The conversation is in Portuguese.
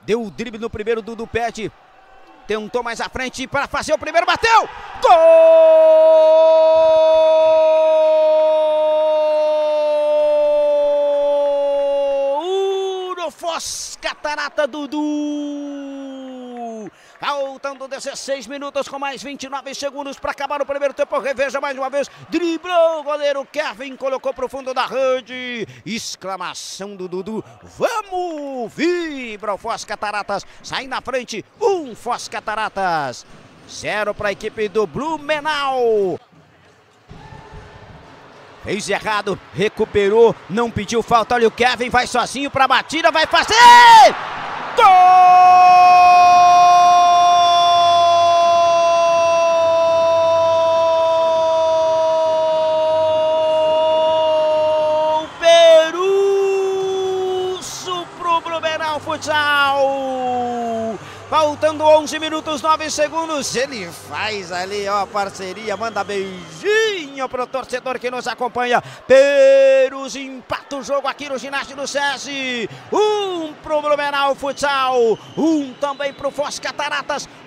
Deu o drible no primeiro, Dudu pede. Tentou mais à frente para fazer o primeiro, bateu! Gol do Foz Catarata, Dudu! Faltando 16 minutos com mais 29 segundos para acabar o primeiro tempo. Reveja mais uma vez. Driblou o goleiro Kevin, colocou para o fundo da rede. Exclamação do Dudu. Vamos! Vibra o Foz Cataratas. Sai na frente. Foz Cataratas. 0 para a equipe do Blumenau. Fez errado, recuperou, não pediu falta. Olha o Kevin, vai sozinho para a batida, vai fazer! Gol! Blumenau Futsal, faltando 11 minutos 9 segundos, ele faz ali ó, a parceria, manda beijinho pro torcedor que nos acompanha. Perus empata o jogo aqui no ginásio do SESI, pro Blumenau Futsal, também pro Foz Cataratas.